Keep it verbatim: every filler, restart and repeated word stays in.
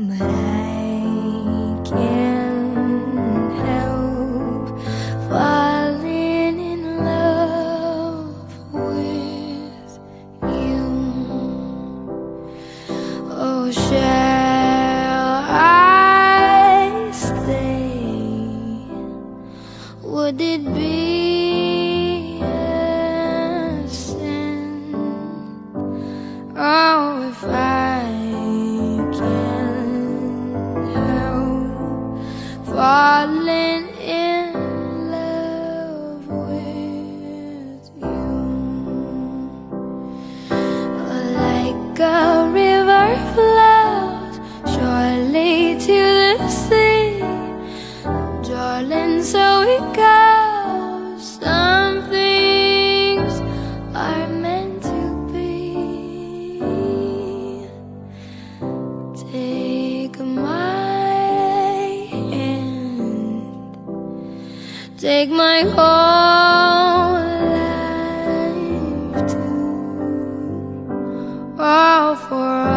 but I can't help falling in love with you. Oh, shall I stay? Would it be a sin? Oh, if I can't help falling in love with you. Like a river flows surely to the sea, darling, so it goes. Some things are meant to be. Take my hand, take my whole life too. Oh, for